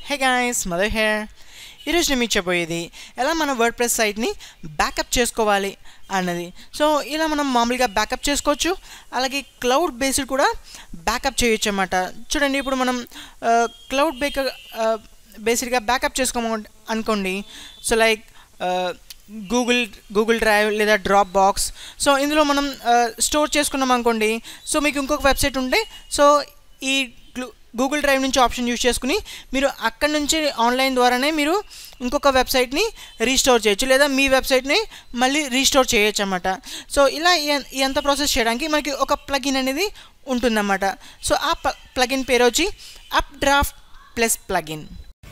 Hey guys, Mother here. ఈరోజు నేను మీకు చెప్పబోయేది ఎలా మన వర్డ్ప్రెస్ సైట్ని బ్యాకప్ చేసుకోవాలి అన్నది. సో ఇలా మనం మామూలుగా బ్యాకప్ చేసుకోవచ్చు, అలాగే క్లౌడ్ బేస్డ్ కూడా బ్యాకప్ చేయొచ్చు అన్నమాట. చూడండి, ఇప్పుడు మనం క్లౌడ్ బేస్డ్గా బ్యాకప్ అనుకోండి. సో లైక్ గూగుల్ డ్రైవ్ లేదా డ్రాప్ బాక్స్. సో ఇందులో మనం స్టోర్ చేసుకున్నాం అనుకోండి. సో మీకు ఇంకొక వెబ్సైట్ ఉంటే సో ఈ గూగుల్ డ్రైవ్ నుంచి ఆప్షన్ యూజ్ చేసుకుని మీరు అక్కడి నుంచి ఆన్లైన్ ద్వారానే మీరు ఇంకొక వెబ్సైట్ని రీస్టోర్ చేయొచ్చు, లేదా మీ వెబ్సైట్ని మళ్ళీ రీస్టోర్ చేయొచ్చు అన్నమాట. సో ఇలా ఎంత ప్రాసెస్ చేయడానికి మనకి ఒక ప్లగిన్ అనేది ఉంటుందన్నమాట. సో ఆ ప్లగిన్ పేరు వచ్చి Updraft plus plugin.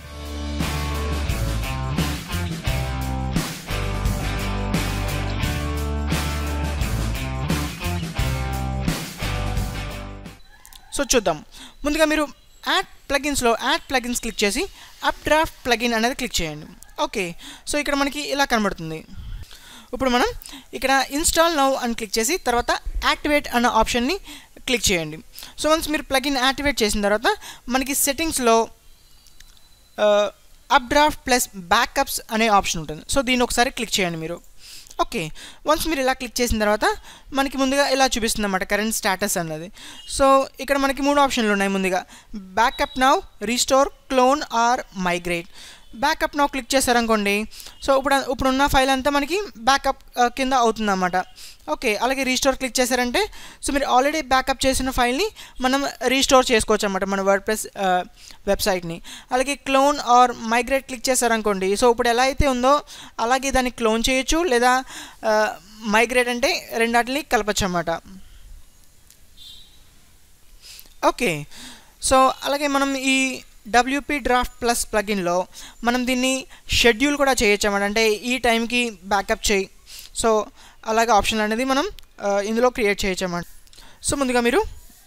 So చూద్దాం. ముందుగా మీరు యాడ్ ప్లగిన్స్ క్లిక్ చేసి అప్ డ్రాఫ్ట్ ప్లగిన్ అనేది క్లిక్ చేయండి. ఓకే, సో ఇక్కడ మనకి ఇలా కనబడుతుంది. ఇప్పుడు మనం ఇక్కడ ఇన్స్టాల్ నౌ అని క్లిక్ చేసి తర్వాత యాక్టివేట్ అన్న ఆప్షన్ని క్లిక్ చేయండి. సో వన్స్ మీరు ప్లగిన్ యాక్టివేట్ చేసిన తర్వాత మనకి సెట్టింగ్స్లో అప్ డ్రాఫ్ట్ ప్లస్ బ్యాకప్స్ అనే ఆప్షన్ ఉంటుంది. సో దీన్ని ఒకసారి క్లిక్ చేయండి మీరు. ఓకే, వన్స్ మీరు ఇలా క్లిక్ చేసిన తర్వాత మనకి ముందుగా ఇలా చూపిస్తుంది అన్నమాట కరెంట్ స్టేటస్ అన్నది. సో ఇక్కడ మనకి 3 ఆప్షన్లు ఉన్నాయి. ముందుగా backup now, restore, clone or migrate. Backup now click చేశారనుకోండి, సో ఇప్పుడున్న ఫైల్ అంతా మనకి బ్యాకప్ కింద అవుతుందన్నమాట. ఓకే, అలాగే రీస్టోర్ క్లిక్ చేశారంటే సో మీరు ఆల్రెడీ బ్యాకప్ చేసిన ఫైల్ని మనం రీస్టోర్ చేసుకోవచ్చు అన్నమాట మన వర్డ్ప్రెస్ వెబ్సైట్ని. అలాగే క్లోన్ ఆర్ మైగ్రేట్ క్లిక్ చేశారనుకోండి, సో ఇప్పుడు ఎలా అయితే ఉందో అలాగే దాన్ని క్లోన్ చేయొచ్చు, లేదా మైగ్రేట్ అంటే రెండాటిని కలపచ్చు అన్నమాట. ఓకే, సో అలాగే మనం ఈ WP డ్రాఫ్ట్ ప్లస్ ప్లగిన్లో మనం దీన్ని షెడ్యూల్ కూడా చేయొచ్చు అన్నమాట. అంటే ఈ టైంకి బ్యాకప్ చేయి, సో అలాగే ఆప్షన్ అనేది మనం ఇందులో క్రియేట్ చేయొచ్చు అన్నమాట. సో ముందుగా మీరు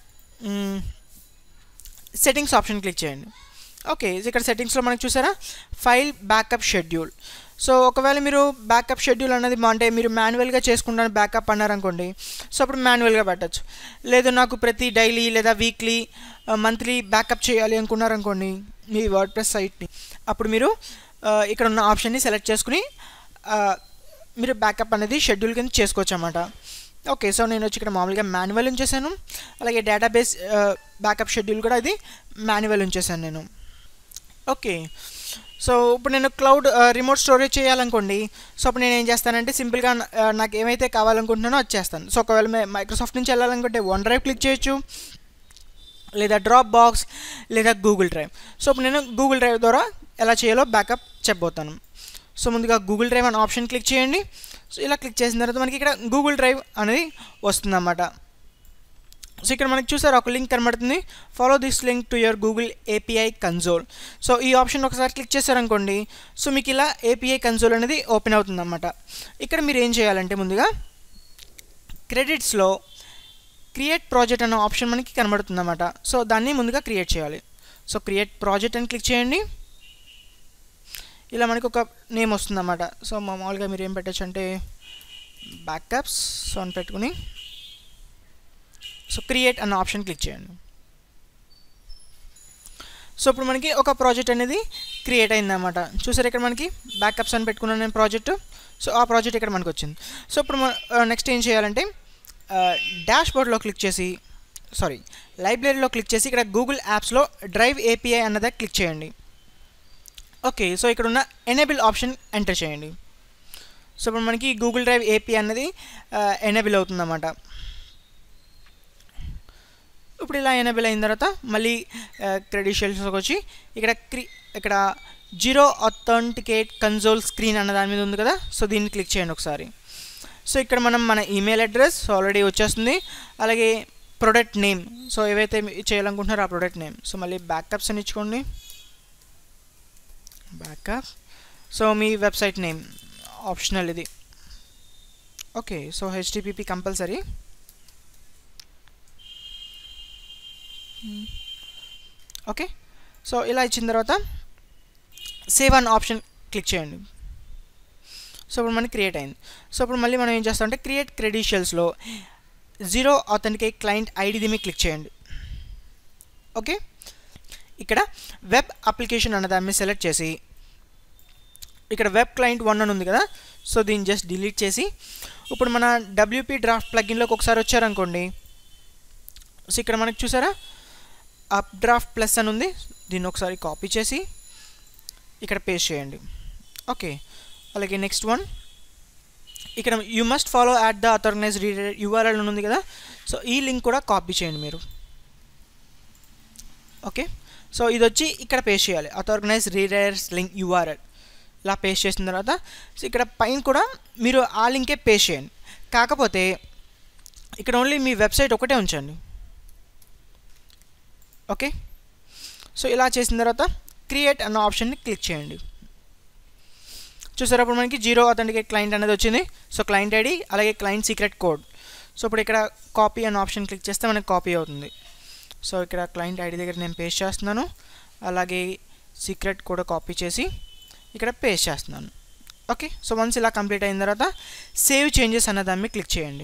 సెట్టింగ్స్ ఆప్షన్ క్లిక్ చేయండి. ఓకే, ఇక్కడ సెట్టింగ్స్లో మనకు చూసారా ఫైల్ బ్యాకప్ షెడ్యూల్. సో ఒకవేళ మీరు బ్యాకప్ షెడ్యూల్ అనేది అంటే మీరు మాన్యువల్గా చేసుకుంటాను బ్యాకప్ అన్నారనుకోండి, సో అప్పుడు మాన్యువల్గా పెట్టచ్చు. లేదు నాకు ప్రతి డైలీ లేదా వీక్లీ మంత్లీ బ్యాకప్ చేయాలి అనుకున్నారనుకోండి మీ వర్డ్ప్రెస్ సైట్ని, అప్పుడు మీరు ఇక్కడ ఉన్న ఆప్షన్ని సెలెక్ట్ చేసుకుని మీరు బ్యాకప్ అనేది షెడ్యూల్ కింద చేసుకోవచ్చు అన్నమాట. ఓకే, సో నేను వచ్చి ఇక్కడ మామూలుగా మాన్యువల్ ఉంచేసాను. అలాగే డేటాబేస్ బ్యాకప్ షెడ్యూల్ కూడా ఇది మాన్యువల్ ఉంచేసాను నేను. ఓకే, సో ఇప్పుడు నేను క్లౌడ్ రిమోట్ స్టోరేజ్ చేయాలనుకోండి, సో అప్పుడు నేను ఏం చేస్తానంటే సింపుల్గా నాకు ఏమైతే కావాలనుకుంటున్నానో అది చేస్తాను. సో ఒకవేళ మైక్రోసాఫ్ట్ నుంచి వెళ్ళాలనుకుంటే వన్ డ్రైవ్ క్లిక్ చేయొచ్చు, లేదా డ్రాప్ బాక్స్, లేదా గూగుల్ డ్రైవ్. సో ఇప్పుడు నేను గూగుల్ డ్రైవ్ ద్వారా ఎలా చేయాలో బ్యాకప్ చెప్పబోతాను. సో ముందుగా గూగుల్ డ్రైవ్ అనే ఆప్షన్ క్లిక్ చేయండి. సో ఇలా క్లిక్ చేసిన తర్వాత మనకి ఇక్కడ గూగుల్ డ్రైవ్ అనేది వస్తుందన్నమాట. సో ఇక్కడ మనకి చూసారు ఒక లింక్ కనబడుతుంది, follow this link to your Google API console. So ఈ ఆప్షన్ ఒకసారి క్లిక్ చేశారనుకోండి, సో మీకు ఇలా API కన్సోల్ అనేది ఓపెన్ అవుతుందన్నమాట. ఇక్కడ మీరు ఏం చేయాలంటే ముందుగా క్రెడిట్స్లో క్రియేట్ ప్రాజెక్ట్ అనే ఆప్షన్ మనకి కనబడుతుందన్నమాట. సో దాన్ని ముందుగా క్రియేట్ చేయాలి. సో క్రియేట్ ప్రాజెక్ట్ అని క్లిక్ చేయండి. ఇలా మనకి ఒక నేమ్ వస్తుందన్నమాట. సో మామూలుగా మీరు ఏం పెట్టచ్చు అంటే బ్యాకప్స్ సో అని పెట్టుకుని సో క్రియేట్ అన్న ఆప్షన్ క్లిక్ చేయండి. సో ఇప్పుడు మనకి ఒక ప్రాజెక్ట్ అనేది క్రియేట్ అయిందన్నమాట. చూసారు ఇక్కడ మనకి బ్యాకప్స్ అని పెట్టుకున్నాను నేను ప్రాజెక్టు. సో ఆ ప్రాజెక్ట్ ఇక్కడ మనకు వచ్చింది. సో ఇప్పుడు నెక్స్ట్ ఏం చేయాలంటే డాష్ బోర్డ్లో క్లిక్ చేసి లైబ్రరీలో క్లిక్ చేసి ఇక్కడ గూగుల్ యాప్స్లో డ్రైవ్ API అన్నదా క్లిక్ చేయండి. ఓకే, సో ఇక్కడ ఉన్న ఎనేబుల్ ఆప్షన్ ఎంటర్ చేయండి. సో ఇప్పుడు మనకి గూగుల్ డ్రైవ్ API అన్నది ఎనేబుల్ అవుతుందన్నమాట. ఇప్పుడు ఇలా ఎనేబుల్ అయిన తర్వాత మళ్ళీ క్రెడిషియల్స్లోకి వచ్చి ఇక్కడ జీరో అథెంటికేట్ కన్సోల్ స్క్రీన్ అన్న దాని మీద ఉంది కదా, సో దీన్ని క్లిక్ చేయండి ఒకసారి. సో ఇక్కడ మనం మన ఈమెయిల్ అడ్రస్ ఆల్రెడీ వచ్చేస్తుంది, అలాగే ప్రొడక్ట్ నేమ్, సో ఏవైతే చేయాలనుకుంటున్నారో ఆ ప్రొడక్ట్ నేమ్. సో మళ్ళీ బ్యాకప్స్ అని ఇచ్చుకోండి, బ్యాకప్. సో మీ వెబ్సైట్ నేమ్ ఆప్షనల్ ఇది. Okay, so HTTP compulsory. Okay, so ఇలా ఇచ్చిన తర్వాత సేవ్ అన్ ఆప్షన్ క్లిక్ చేయండి. సో ఇప్పుడు మనకి క్రియేట్ అయింది. సో ఇప్పుడు మళ్ళీ మనం ఏం చేస్తామంటే క్రియేట్ క్రెడిషియల్స్లో జీరో అథెంటికేట్ క్లయింట్ ఐడిది మీద క్లిక్ చేయండి. ఓకే, ఇక్కడ వెబ్ అప్లికేషన్ అన్న దాన్ని సెలెక్ట్ చేసి ఇక్కడ వెబ్ క్లయింట్ 1 అని ఉంది కదా, సో దీన్ని జస్ట్ డిలీట్ చేసి ఇప్పుడు మన WP డ్రాఫ్ట్ ప్లగిన్లోకి ఒకసారి వచ్చారనుకోండి. సో ఇక్కడ మనకి చూసారా అప్ డ్రాఫ్ట్ ప్లస్ అని ఉంది, దీన్ని ఒకసారి కాపీ చేసి ఇక్కడ పేస్ట్ చేయండి. ఓకే, అలాగే నెక్స్ట్ వన్ ఇక్కడ you must follow at the అథార్గనైజ్ రీడర్ URL అని ఉంది కదా, సో ఈ లింక్ కూడా కాపీ చేయండి మీరు. ఓకే, సో ఇది వచ్చి ఇక్కడ పేస్ట్ చేయాలి, అథార్గనైజ్ రీడర్స్ లింక్ URL ఇలా పేస్ట్ చేసిన తర్వాత సో ఇక్కడ పైన కూడా మీరు ఆ లింకే పేస్ట్ చేయండి. కాకపోతే ఇక్కడ ఓన్లీ మీ వెబ్సైట్ ఒకటే ఉంచండి. ఓకే, సో ఇలా చేసిన తర్వాత క్రియేట్ అన్న ఆప్షన్ని క్లిక్ చేయండి. చూసారు అప్పుడు మనకి 0 అథెంటికేట్ క్లయింట్ అనేది వచ్చింది. సో క్లయింట్ ఐడి అలాగే క్లయింట్ సీక్రెట్ కోడ్. సో ఇప్పుడు ఇక్కడ కాపీ అన్న ఆప్షన్ క్లిక్ చేస్తే మనకి కాపీ అవుతుంది. సో ఇక్కడ క్లయింట్ ఐడి దగ్గర నేను పేస్ట్ చేస్తున్నాను, అలాగే సీక్రెట్ కూడా కాపీ చేసి ఇక్కడ పేస్ట్ చేస్తున్నాను. ఓకే, సో వన్స్ ఇలా కంప్లీట్ అయిన తర్వాత సేవ్ చేంజెస్ అన్న దాన్ని క్లిక్ చేయండి.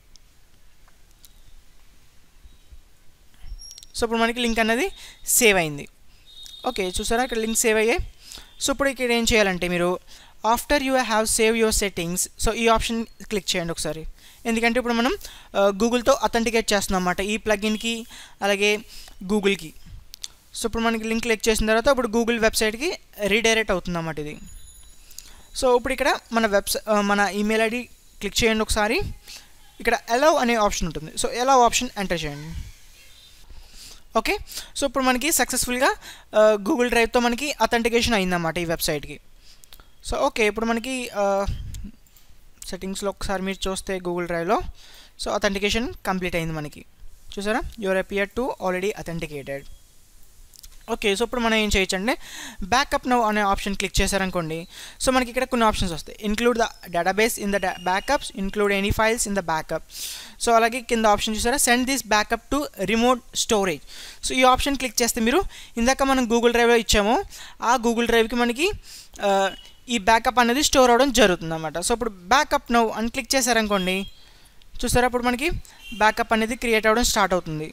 సో ఇప్పుడు మనకి లింక్ అనేది సేవ్ అయింది. ఓకే, చూసారా ఇక్కడ లింక్ సేవ్ అయ్యాయి. సో ఇప్పుడు ఇక్కడ ఏం చేయాలంటే మీరు after you have save your settings, so ఈ ఆప్షన్ క్లిక్ చేయండి ఒకసారి. ఎందుకంటే ఇప్పుడు మనం గూగుల్తో అథెంటికేట్ చేస్తున్నాం అన్నమాట ఈ ప్లగిన్కి అలాగే గూగుల్కి. సో ఇప్పుడు మనకి లింక్ క్లిక్ చేసిన తర్వాత ఇప్పుడు గూగుల్ వెబ్సైట్కి రీడైరెక్ట్ అవుతుందన్నమాట ఇది. సో ఇప్పుడు ఇక్కడ మన ఈమెయిల్ ఐడి క్లిక్ చేయండి ఒకసారి. ఇక్కడ అలౌ అనే ఆప్షన్ ఉంటుంది, సో అలౌ ఆప్షన్ ఎంటర్ చేయండి. ఓకే, సో ఇప్పుడు మనకి సక్సెస్ఫుల్గా గూగుల్ డ్రైవ్తో మనకి అథెంటికేషన్ అయిందన్నమాట ఈ వెబ్సైట్కి. సో ఓకే, ఇప్పుడు మనకి సెట్టింగ్స్లో ఒకసారి మీరు చూస్తే గూగుల్ డ్రైవ్లో సో అథెంటికేషన్ కంప్లీట్ అయింది మనకి. చూసారా your appear to already authenticated. Okay, so ఇప్పుడు మనం ఏం చేయొచ్చు అంటే బ్యాకప్ నౌ అనే ఆప్షన్ క్లిక్ చేశారనుకోండి. సో మనకి ఇక్కడ కొన్ని ఆప్షన్స్ వస్తాయి. Include the database in the backups, include any files in the backup. So అలాగే కింద ఆప్షన్ చూసారా send this backup to remote storage. So ఈ ఆప్షన్ క్లిక్ చేస్తే మీరు ఇందాక మనం గూగుల్ డ్రైవ్లో ఇచ్చామో ఆ గూగుల్ డ్రైవ్కి మనకి ఈ బ్యాకప్ అనేది స్టోర్ అవ్వడం జరుగుతుంది అన్నమాట. సో ఇప్పుడు బ్యాకప్ నౌ అని క్లిక్ చేశారనుకోండి, చూసారా అప్పుడు మనకి బ్యాకప్ అనేది క్రియేట్ అవ్వడం స్టార్ట్ అవుతుంది.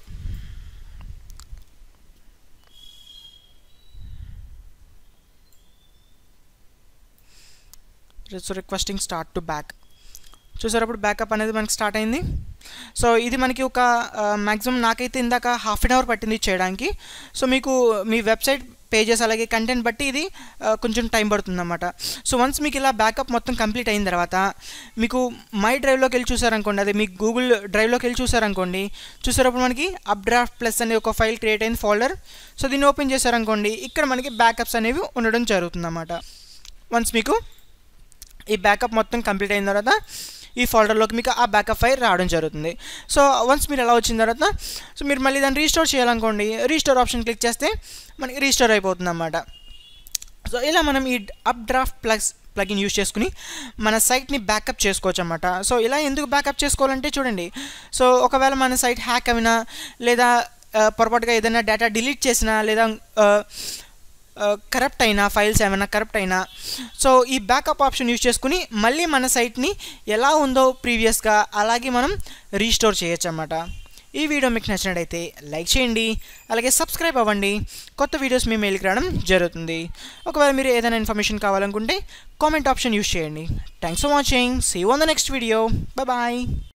So requesting start to back. చూసారు అప్పుడు బ్యాకప్ అనేది మనకి స్టార్ట్ అయింది. సో ఇది మనకి ఒక మ్యాక్సిమం నాకైతే ఇందాక హాఫ్ అన్ అవర్ పట్టింది చేయడానికి. సో మీకు మీ వెబ్సైట్ పేజెస్ అలాగే కంటెంట్ బట్టి ఇది కొంచెం టైం పడుతుంది అన్నమాట. సో వన్స్ మీకు ఇలా బ్యాకప్ మొత్తం కంప్లీట్ అయిన తర్వాత మీకు మై డ్రైవ్లోకి వెళ్ళి చూసారనుకోండి, అదే మీకు గూగుల్ డ్రైవ్లోకి వెళ్ళి చూసారనుకోండి, చూసారప్పుడు మనకి అప్ డ్రాఫ్ట్ ప్లస్ అనే ఒక ఫైల్ క్రియేట్ అయిన ఫోల్డర్. సో దీన్ని ఓపెన్ చేశారనుకోండి, ఇక్కడ మనకి బ్యాకప్స్ అనేవి ఉండడం జరుగుతుంది అన్నమాట. వన్స్ మీకు ఈ బ్యాకప్ మొత్తం కంప్లీట్ అయిన తర్వాత ఈ ఫోల్డర్లోకి మీకు ఆ బ్యాకప్ ఫైల్ రావడం జరుగుతుంది. సో వన్స్ మీరు ఎలా వచ్చిన తర్వాత సో మీరు మళ్ళీ దాన్ని రీస్టోర్ చేయాలనుకోండి, రీస్టోర్ ఆప్షన్ క్లిక్ చేస్తే మనకి రీస్టోర్ అయిపోతుంది అన్నమాట. సో ఇలా మనం ఈ అప్ డ్రాఫ్ట్ ప్లగిన్ యూస్ చేసుకుని మన సైట్ని బ్యాకప్ చేసుకోవచ్చు అన్నమాట. సో ఇలా ఎందుకు బ్యాకప్ చేసుకోవాలంటే చూడండి, సో ఒకవేళ మన సైట్ హ్యాక్ అయినా లేదా పొరపాటుగా ఏదైనా డేటా డిలీట్ చేసినా లేదా కరప్ట్ అయినా ఫైల్స్ ఏమైనా కరప్ట్ అయినా సో ఈ బ్యాకప్ ఆప్షన్ యూజ్ చేసుకుని మళ్ళీ మన సైట్ని ఎలా ఉందో ప్రీవియస్గా అలాగే మనం రీస్టోర్ చేయొచ్చు అన్నమాట. ఈ వీడియో మీకు నచ్చినట్టయితే లైక్ చేయండి, అలాగే సబ్స్క్రైబ్ అవ్వండి. కొత్త వీడియోస్ మీ మెయిల్కి రావడం జరుగుతుంది. ఒకవేళ మీరు ఏదైనా ఇన్ఫర్మేషన్ కావాలనుకుంటే కామెంట్ ఆప్షన్ యూజ్ చేయండి. Thanks for watching, see you on the next video, bye.